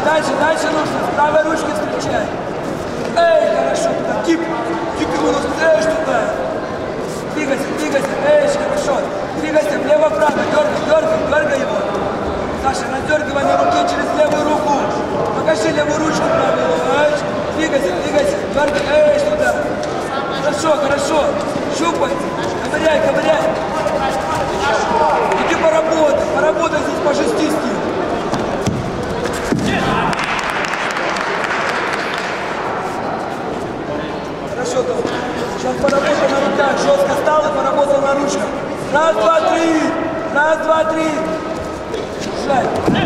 дальше нужно. С правой ручки встречай. Эй, хорошо, туда. Кип ему нужно. Эй, туда. Двигайся. Эй, хорошо. Двигайся влево-вправо. Дергай его. Саша, надергивание руки через левую руку. Покажи левую ручку правую. Двигайся. Дергай. Эй, туда. Хорошо. Щупай. Ковыряй. Иди поработай здесь, пожести с ним. Хорошо, то. Сейчас поработай на руках. Жестко стал и поработал на ручках. Раз, два, три. Жай.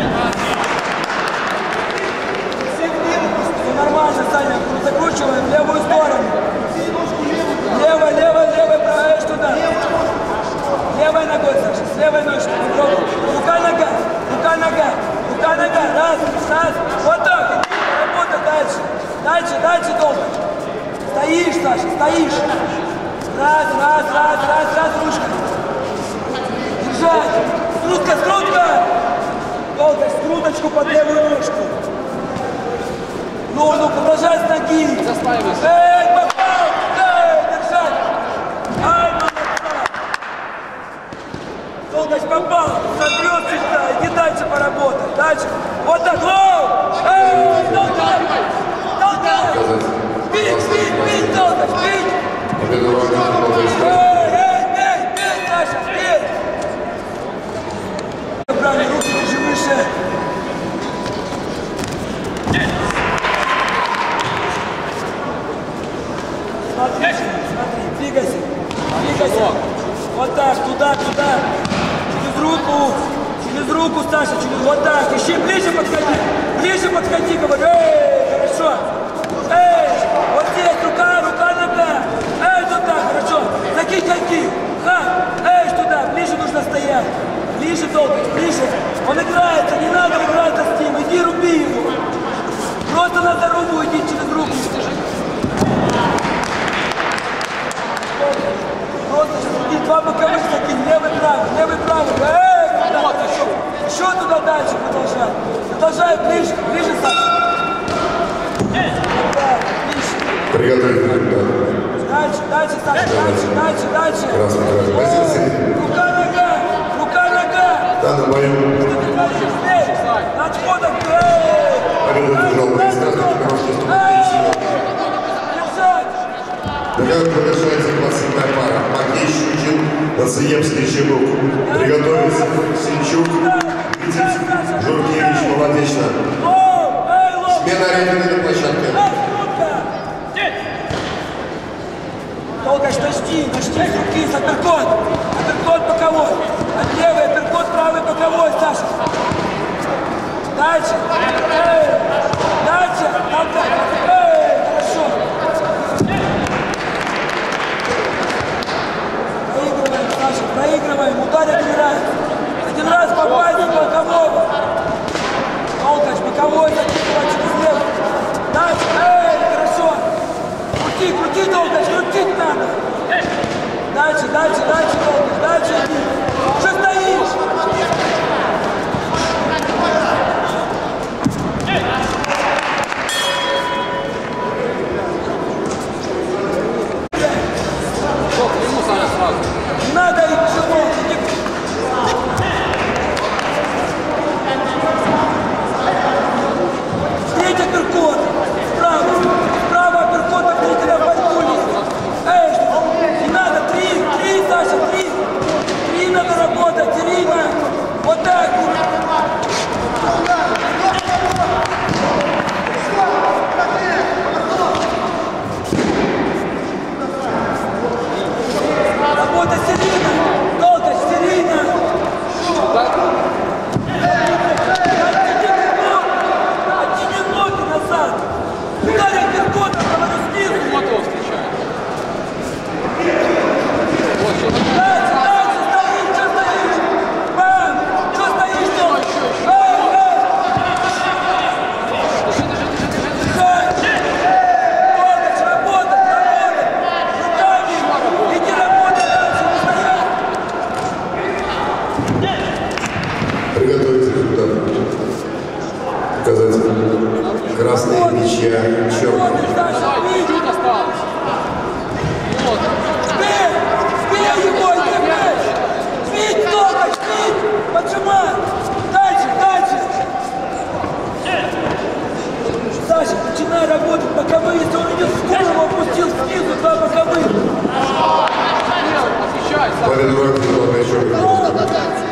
Все нормально, Саня. Закручиваем в левую сторону. Левой, правая, туда. Левой ногой, Саша, с левой ножкой. Рука, нога. Раз. Вот так. Работай дальше долго. Стоишь, Саша, стоишь. Раз, ручка. Держать. Скрутка. Долго, скруточку под левую ножку. Ну, продолжай с ноги. Эй, попал. Держать. Ай, Долгоч попал. Сотрет сюда. Иди дальше поработай. Дальше. Вот так. Эй, толкай. Бить, Долгоч, бить. Бей, Саша, бей. Правильно, руки держи выше. Смотри, двигайся. Вот так, туда. Через руку, Саша, вот так. Ищи, ближе подходи, говорю. Эй, хорошо. Эй, вот здесь, рука, нога. Эй, туда, хорошо. Закинь коньки. Эй, туда, ближе нужно стоять. Ближе, ближе. Он играется, не надо играться с ним. Иди, руби его. Просто на здоровую иди через руку. Просто иди, два боковых закинь. Левый, правый. Эй, туда. Еще туда дальше продолжай. Продолжай, ближе, Саша. Приготовить. Дальше, Саша, дальше. Рука, нога. Да, на бою. Что ты говоришь? Над входом. Победу держал Прекрасный Петровский ступень. Держать. Продолжается 27-я пара. Матвей Щучин, Нацеемский Чебук. Приготовиться. Синчук, Витязь, Журкевич, Молодечно. Смена аренды на площадке. Долгоч, дожди с руки, апперкот боковой, от левой, апперкот правый боковой, Саша. Дальше, хорошо. Проигрываем, ударь один раз попасть в бокового. Долгоч, боковой, закидывай через левый. Дальше, хорошо. Крути, Долгоч, крутить надо. Дальше, Долгоч, дальше иди. Что стоишь? Не надо их живот, иди. Третий апперкот, справа апперкот, от зрителя в борьбу лезет. Эй, не надо, три, Саша, три надо работать, Ирина, вот так. Работа Ирина, Долгоч, Ирина. Оттяни ноги назад. Ударь апперкотом, говорю, снизу. Дальше, что стоишь? Бам! Что стоишь, Долгоч? Долгоч, работать! Руками! Иди работать дальше, не стоять! Приготовиться результат. Показать. красные мячья, черные. Чуть осталось. Вот. Сбей его, сбей! Сбить только, сбить! Поджимай! Дальше, дальше! Саша, начинай работать боковые, если он идет в голову, опустил снизу, два боковых. Отвечай, Саша. Победу мячом.